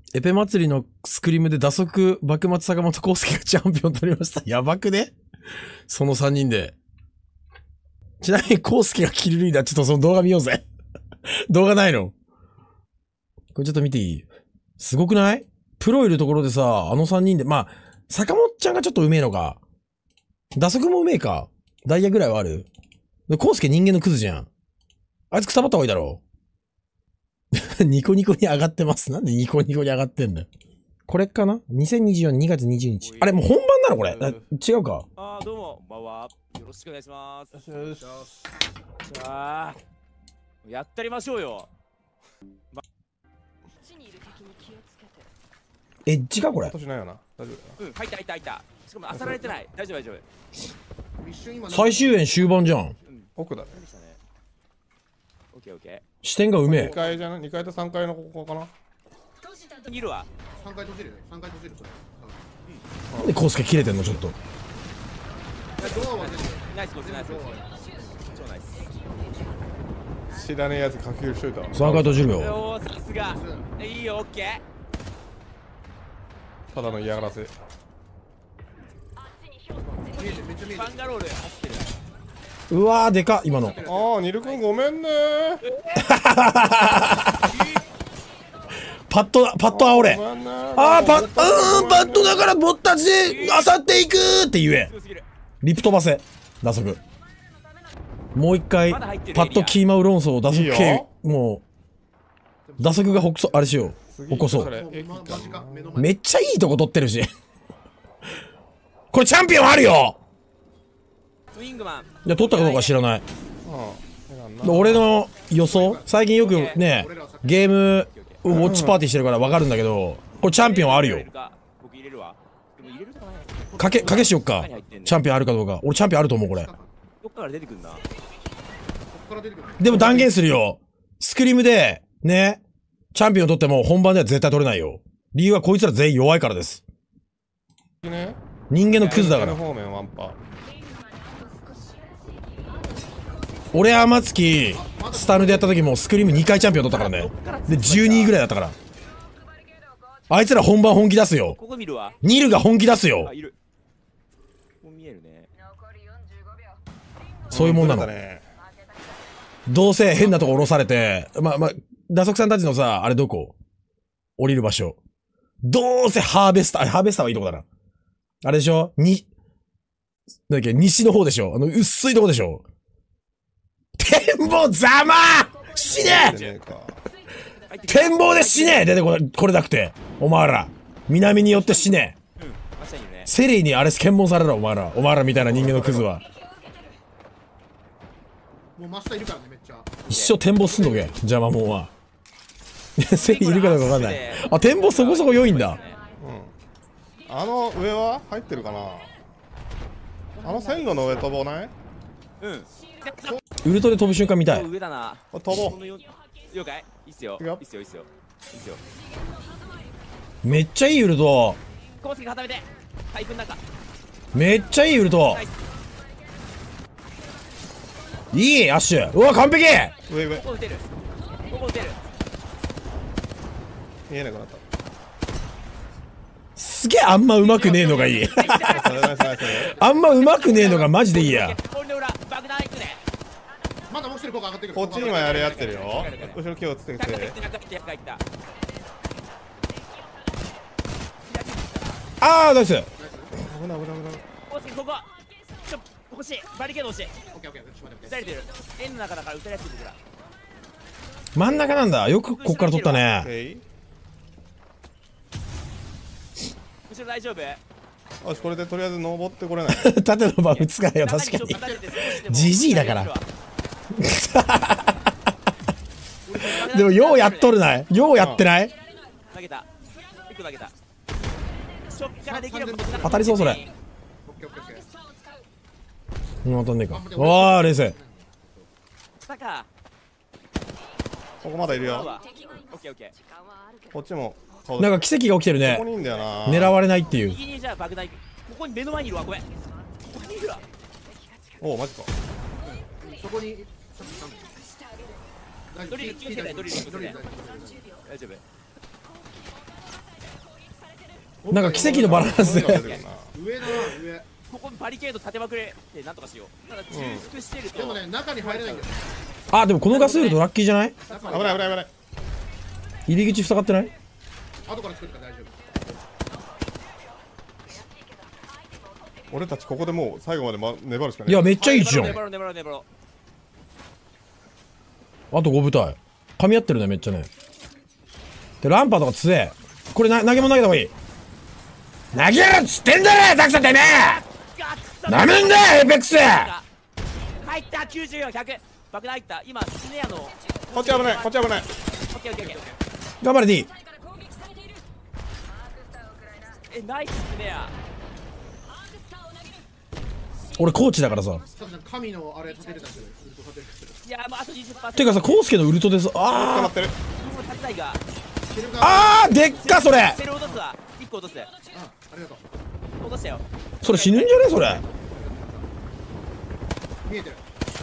エペ祭りのスクリームで打足、幕末坂本康介がチャンピオン取りました。やばくね？その3人で。ちなみに康介がキルリーダー、ちょっとその動画見ようぜ。動画ないの？これちょっと見ていい？すごくない？プロいるところでさ、あの3人で、まあ、坂本ちゃんがちょっとうめえのか。打足もうめえか。ダイヤぐらいはある？で、康介人間のクズじゃん。あいつくたばった方がいいだろ。ニコニコに上がってます。なんでニコニコに上がってんだよ。これかな？ 2024 2月20日。あれもう本番なのこれ。違うか。 ああ、どうも、こんばんは。よろしくお願いします。 よし。 じゃあ、やったりましょうよ。 エッジかこれ。 落としないよな。大丈夫うん、入った。しかも、漁られてない。大丈夫。 最終演終盤じゃん。 奥だね。 オッケー。 視点がうめえ。 2階じゃない？ 2 階と3階のここかな。 いるわ。 3回閉じるそれ。 なんで康介切れてんのちょっと。 ドアは全部ナイスコース。超ナイス。 知らねえやつ書きしといたわ。 3回閉じるよ。 おー、さすが。いいよ、オッケー。 ただの嫌がらせ。 見えてめっちゃ見えてファンガロール走ってる。 うわー、でかっ、今の。 ああ、ニル君ごめんねパッド煽れ。 ごめんねパッドだから僕たちで漁っていくって言え。リプ飛ばせ。打足。もう一回、パッドキーマウ論争、打足系、もう、打足があれしよう。起こそう。 マジか目の前めっちゃいいとこ取ってるし。これチャンピオンあるよ。 ウィングマン。 いや、取ったかどうか知らない。 うん。 俺の予想、最近よくね、ゲーム、ウォッチパーティーしてるから分かるんだけど、これチャンピオンあるよ。 僕入れるわ。でも入れるかな。 賭けしよっか。チャンピオンあるかどうか。俺チャンピオンあると思う、これ。 どっから出てくんな。 こっから出てくるでも断言するよ。スクリームで、ね、チャンピオン取っても本番では絶対取れないよ。理由はこいつら全員弱いからです。 ね。 人間のクズだから。 方面ワンパ。 俺天月、スタヌでやった時もスクリーム2回チャンピオン取ったからね。で、12位ぐらいだったから。あいつら本番本気出すよ。 ここ見るわ。 ニルが本気出すよあ、。いる。ここ見えるね。 そういうもんなの。どうせ変なとこ降ろされて、打足さんたちのさ、あれどこ？降りる場所。どうせハーベスターはいいとこだな。あれでしょ？なんだっけ、西の方でしょ？薄いとこでしょ？展望ざま！死ね！展望で死ね！出てこれなくて。お前ら。南によって死ね。セリーにあれ検問されろ、お前らみたいな人間のクズは。 もう真下いるからねめっちゃ一生展望すんのけ、邪魔もんは。セリーいるかどうかわかんない。あ、展望そこそこ良いんだ。 うん。あの上は入ってるかな。あの線路の上飛ぼうない？ うん。 ウルトで飛ぶ瞬間見たい。 上だな。 飛ぼう。 了解。いいっすよ。いいっすよ。 めっちゃいいウルト。 コースに固めて。タイプの中。 めっちゃいいウルト。いいアッシュ。うわ、完璧。 上。 ここ打てる。 見えなくなった。 すげえあんま上手くねえのがいい。あんま上手くねえのがマジでいいや。 まだもう一人ここ上がってくるこっち今やってるよ。後ろ気をつけて。 あー、ナイス。 危ない。 ここ欲しい。バリケード欲しい。 オッケーちょっと待って撃たれてる。円の中だから撃たれやすいから。 真ん中なんだ。よくこっから取ったね。 後ろ大丈夫？ よし、これでとりあえず登ってこれない。 縦の場打つかよ、確かに。ジジイだから。でもようやっとるない。ようやってない。 投げた。1個投げた。ショックからできること当たりそうそれ。 オッケー当たんねえか。わあ、冷静。 下か。 ここまだいるよ。 オッケー。 こっちも。 なんか奇跡が起きてるね。 ここにいんだよな。 狙われないっていう。 右にじゃあ爆弾。ここに目の前にいるわ。ごめん。ここにいるわ。 おお、マジか。 そこにドリル気をつけて。大丈夫。 なんか奇跡のバランスで。 上だな上。 ここバリケード立てまくれってなんとかしよう。ただ重複してると、 でもね中に入れないんだよ。 あ、でもこのガスウルトラッキーじゃない？ 中危ない危ない危ない。 入り口塞がってない？ 後から作るから大丈俺たちここでもう最後まで、粘るしかない。 いや、めっちゃいいじゃん。 粘ろう粘ろう粘ろあと5部隊。噛み合ってるね、めっちゃね。で、ランパーとか強え。これ投げ物投げた方がいい。投げるっつってんだろたくさんてめえなめんだよエイペックス入った94、100爆弾入った。今スネアのこっち危ない、こっち危ない。 オッケーオッケーオッケー。 頑張れ D。 ナイススネア。 俺コーチだからさ。 夫。さん神のあれ立てれたんですよ。ウルト立てれたんですよ。 いやもうあと 20%。 てかさ、コウスケのウルトでさ、 捕まあってる。 もう立ちたいがあーでっかそれ。 セル落とすわ。1個落とす。 ありがとう。 落としたよ。 それ死ぬんじゃねそれ。 見えてる。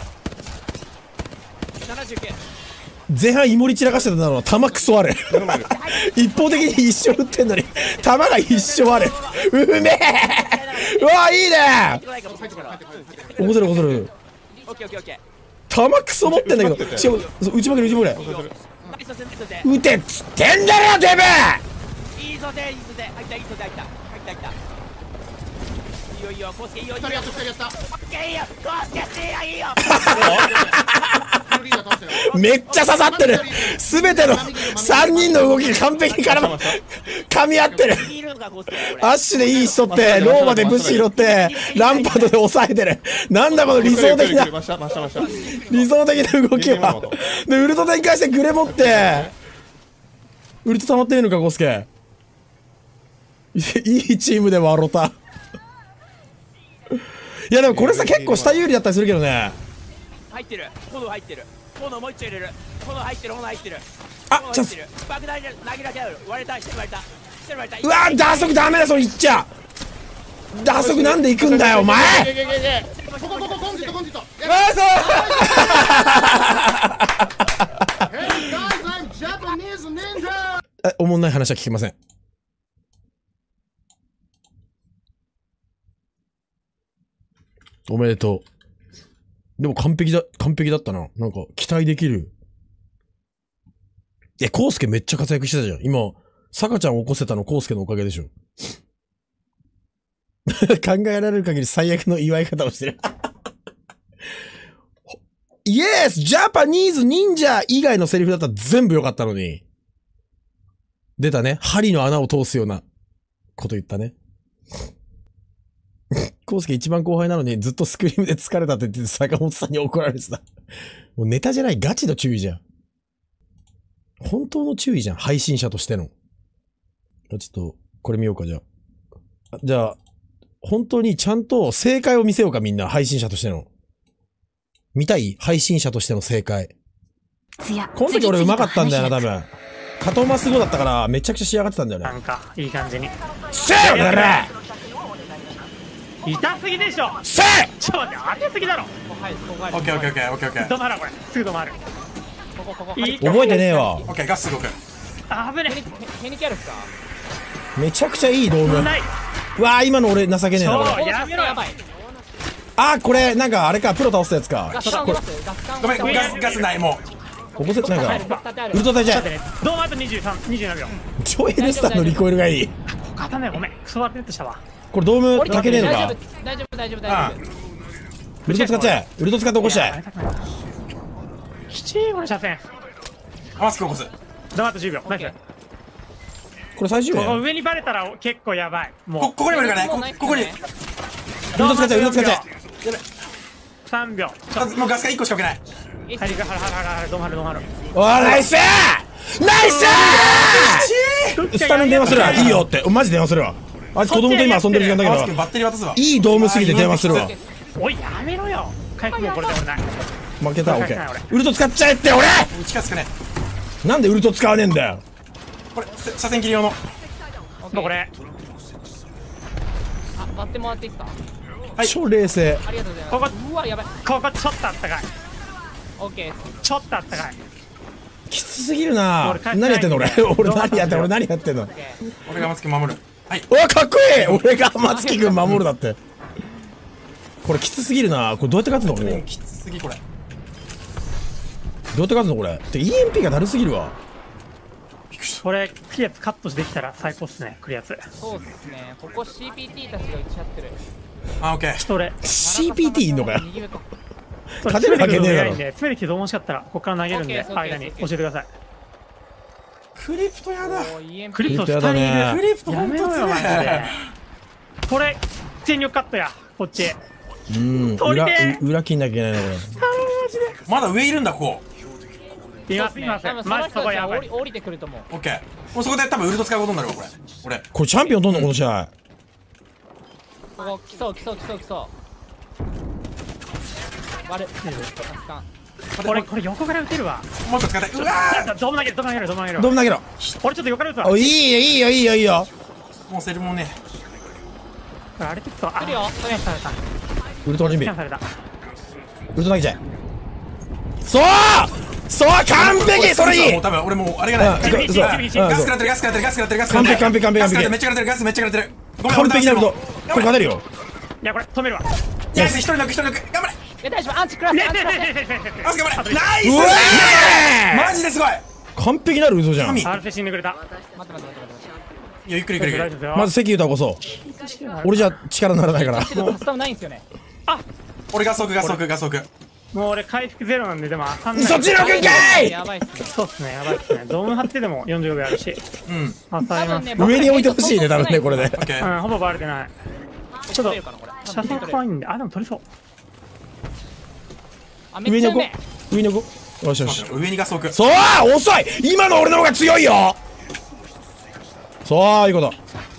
79。 前半イモリ散らかしてたのは弾クソあれ目の前に一方的に一生撃ってんのに弾が一生あれうめえうわいいね入ってこないからもう入ってこない。 起こせる起こせるオッケーオッケーオッケー。 弾クソ持ってんだけどしかもそう撃ちまくれ撃ちまくれナイスソセナイスソセ。 撃てっつってんだよデブいいソセいいソセ。入ったいいソセ入った入った入った。いいよいいよコウスケいいよいいよ。 二人やった二人やった。 オッケーいいよコウスケシーいいよ。 リーダー倒したよ。 めっちゃ刺さってる全ての3人の動きが完璧に噛み合ってるいるのかコウスケ。 アッシュでいい人ってローマで武士拾ってランパードで抑えてるなんだこの理想的な真下真下真下。 理想的な動きはでウルト展開してグレ持ってウルト溜まってねえのかコウスケいいチームでもあろたいやでもこれさ結構下有利だったりするけどね入ってる。炎入ってる。炎もう一丁入れる。炎入ってる炎入ってる。 あ炎入ってる。爆弾投げられた。割れた。一人割れた。一人割れた。 うわー打足ダメだそれいっちゃ打足なんで行くんだよお前ここコンジットコンジット。Hey guys, I'm Japanese ninja. おもんない話は聞きませんおめでとうでも完璧だったな。なんか、期待できる。コウスケめっちゃ活躍してたじゃん。今、サカちゃんを起こせたのコウスケのおかげでしょ。考えられる限り最悪の祝い方をしてる。イエスジャパニーズ忍者以外のセリフだったら全部良かったのに。出たね。針の穴を通すようなこと言ったね。コウスケ一番後輩なのにずっとスクリームで疲れたって言って坂本さんに怒られてた。もうネタじゃないガチの注意じゃん。本当の注意じゃん。配信者としての。ちょっと、これ見ようか、じゃあ。じゃあ、本当にちゃんと正解を見せようか、みんな。配信者としての。見たい配信者としての正解。この時俺上手かったんだよな、多分。カトマス5だったから、めちゃくちゃ仕上がってたんだよね。 なんかいい感じにせえよ、だら痛すぎでしょ。 せえちょっと待って当てすぎだろ。 オッケーオッケーオッケーオッケーオッケー。 止まらこれすぐ止まる。いい覚えてねえわ。 オッケーガス動く。 あぶねヘニキャルっすか。 めちゃくちゃいい道具。 ない。 うわー、今の俺情けねえな、これ。 やめろよ。 あー、これ、なんかあれか、プロ倒すやつか。これ、 ごめんガスないもここせ、なんか、ウルト隊じゃん。 だってねドームあと27秒。 ジョエルスターのリコイルがいい。 勝たねごめんクソ割れてしたわ。 これドーム炊けねえのか。 大丈夫大丈夫う。 大丈夫。 ウルト使っちゃえ。ウルト使って起こしちゃえ。 きちいこの車線。 マスク起こす。 ドームあと10秒ナイス。 これ最終ここ面。 上にバレたら結構やばい。もうここにもいるからね。ここに。 ウルト使っちゃえ、ウルト使っちゃ 3秒。 もうガスが1個しか置けない。 はい、ドームある。 え。おー、ナイスーナイスースタメン電話するわ。いいよって。マジ電話するわ。あいつ子供と今遊んでる時間だけど、 マスクバッテリー渡すわ。 いいドームすぎて電話するわ。 おいやめろよ。回復もこれで俺ない。 負けた、オッケー。ウルト使っちゃえって俺近づくね。 なんでウルト使わねえんだよ。 これ車線切り用の。 もうこれあ、割ってもらっていいですか。 超冷静。 ありがとうございます。 ここうわやばい。 ちょっとあったかい。 オッケーです。 ちょっとあったかい。 きつすぎるな俺帰ってない何やってんの俺俺何やってんの俺がマスク守る。 はい。 うわ、かっこいい。俺が松木くん守るだって。これきつすぎるな。これどうやって勝つのここ。 きつすぎ、これ。 どうやって勝つのこれ。て EMP がだるすぎるわ。 これクリアツカットできたら最高っすね。クリアツそうっすね。ここ CPT たちが打ち合ってる。 あ、オッケー。 ちょっと俺 CPT いんのかよ。 右上か勝てるわけねえだろ。 詰めるけど面白かったらここから投げるんで OK OK 間に教えてください。 クリプトやだ。 おー EMP クリプト2 やだ人いねる。 クリプトやめろよマジで。これ全力カットやこっち。 うん。裏切んなきゃいけないな、これ。 まだ上いるんだ、ここ。 いますいます。 多分そマジの人たちそこやば。 はい降りてくると思う。 オッケー。もうそこで多分ウルト使うことになるわ、これ。俺。 これチャンピオン取んのこの試合。 ここ来そう来そう来そう来そう。悪い。助かんこれ横から撃てるわ。 もう一個使って。うわドーム投げるドーム投げるドーム投げる。 ドーム投げろ。 俺ちょっと横から撃つわ。 お、いいよ、いいよ、いいよ、いいよ。 ーもうセルもね。 あれちょっと来るよスキャンされた。 ウルトの準備。 スキャンされた。 ウルト投げちゃえ。そう完璧それいい。 もう多分俺もうあれがない。 そうガス食らってる、ガス食らってる、ガス食らってる、ガス食らってる。 完璧ガス食らってる、めっちゃ食らってる、ガスめっちゃ食らってる。ごめん、 完璧なウルト。 俺これ勝てるよ。 いやこれ止めるわ。 いや、一人抜く、一人抜く。頑張れ。 いや大丈夫アンチクラスアンチクラス。 ガス頑張れ。ナイうわス。 ーマジですごい。 完璧なる嘘じゃん。 神。 アルフェ死んでくれた。 待って待って待って待って。 いや、ゆっくりゆっくりゆっくり。 大丈夫ですよ。 まず関歌こそ。俺じゃ力にならないから。 ちょっとカスタムないんですよね。 俺ガス速、ガス速、ガス速。 もう俺回復ゼロなんででも当たんない。 そっちのくんかい。 やばいっすね。 そうっすねやばいっすね。ドーム張ってでも45秒あるし。 うん。 当たります。 上に置いてほしいね、多分ね、これで。 オッケー。 ほぼバレてない。 ちょっと車線怖いんで、あ、でも取れそう。 あめっちゃうめえ。 上に置こう。よしよし。 上にガス速。 そう遅い。今の俺の方が強いよ。そういうこと。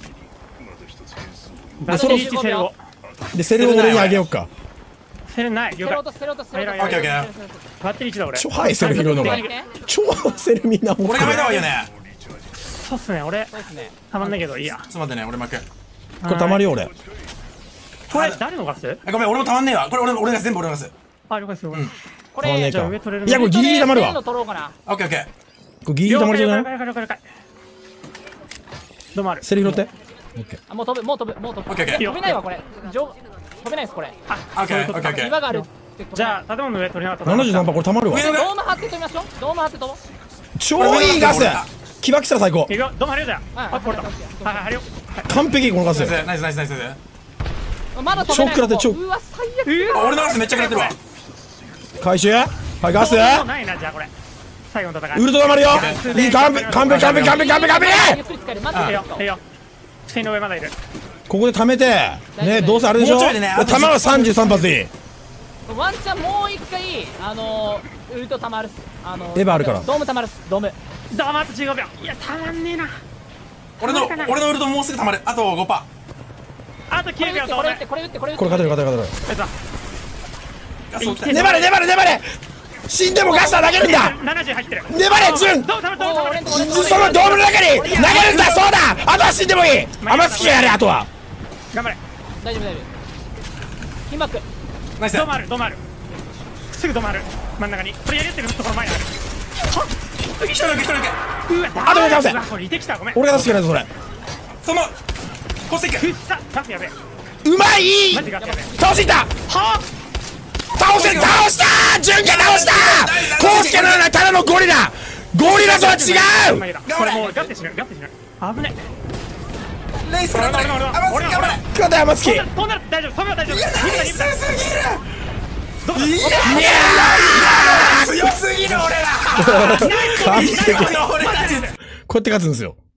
バッテリー1セルを。 でセルを俺にあげようか。 セルない。了解セロ。とセロとセロと。 オッケーオッケーバッテリー1だ俺。 超ハイセル拾うのが。超セルみんな持って俺が巻いた方がいいる。 よね。 そうっすね俺そうですね。 たまんないけどいいや。 ちょっと待ってね、俺巻く。 これたまるよ俺。 これ誰のガス？ ごめん、俺もたまんねえわ。これ俺のガス、全部俺のガス。 あ了解ですよ。 これたまんねえかじゃあ上取れる。 いやこれギリギリたまるわ。 の取ろうかな。 オッケーオッケー。 これギリギリたまるじゃない？ 了解了解。どうもある。 セル拾って。 あもう飛ぶもう飛ぶもう飛ぶ。 オッケーオッケー。 飛べないわこれ。飛べないですこれ。 オッケーオッケーオッケー。 岩があるって。 じゃあ建物の上取りながら。 73%これたまるわ。 上のドーム張って飛びましょう。ドーム張って飛ぼう。 超いいガス。起爆したら最高。 いくよ。どうもあるよじゃあ。 はいあこれだ。はいあるよ。 完璧このガス。 ナイスナイスナイスナイス。 まだ飛べない。 超食らって超うわ最悪。 あ、俺のガスめっちゃ食らってるわ。 回収。はいガス。 どうもないなじゃあこれ。最後の戦い。 ウルトたまるよ。いい完璧完璧完璧完璧完璧完璧。 ゆっくり使える。待っていいよいいよ。線の上まだいる。 ここで貯めてね、どうせあれでしょ。 もうちょいでねあと弾は33発でいい。 ワンチャンもう一回ウルトたまるっす。 エヴァあるからドームたまるっす。ドーム。 どうもあと15秒。いやたまんねえな。 俺のウルトもうすぐ溜まる。あと5%。 あとこれ 9秒と打ってこれ打ってこれ打ってこれ打って。 これ勝てる勝てる勝てる。 やった。 ガス送って。 粘れ粘れ粘れ。死んでもガスは投げるんだ。 70入ってる。 粘れチュン。 どうもたまるたまるたまる。 そのドームの中に投げるんだ。そうだ。あとは死んでもいい。天月がやれ。あとは頑張れ。 大丈夫大丈夫。金バック。 ナイス。 どうもあるどうもある。すぐ止まる。真ん中にこれやり合ってるところ前にある。 一人抜け一人抜け。 うわあとで倒せうわこれいてきたごめん。 俺が出してくれないとそれ。 そのコスティック。 くっさガスやべえ。 うまい。 マジガスやべえ。 倒していった。 は倒した純家倒した。コウスケのようなただのゴリラ。ゴリラとは違う。 これもうガッて死ぬガッて死ぬ。危ねえ。 レイス頑張れ。 俺天月頑張れ。 勝て天月。 飛んだら大丈夫飛んだら大丈夫。 ナイスすぎる。 どうだ。 いや強すぎる俺ら。 完璧。 この俺たち。 こうやって勝つんですよ。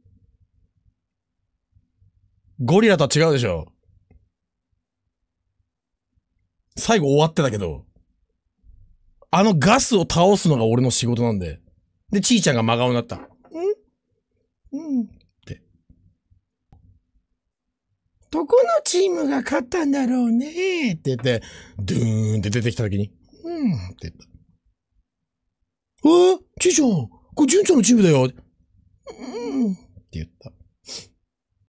ゴリラとは違うでしょ。最後終わってたけど、あのガスを倒すのが俺の仕事なんで。で、ちーちゃんが真顔になった。うんって。どこのチームが勝ったんだろうねって言って、ドゥーンって出てきたときに、って言った。ちーちゃん、これ純ちゃんのチームだよ。って言った。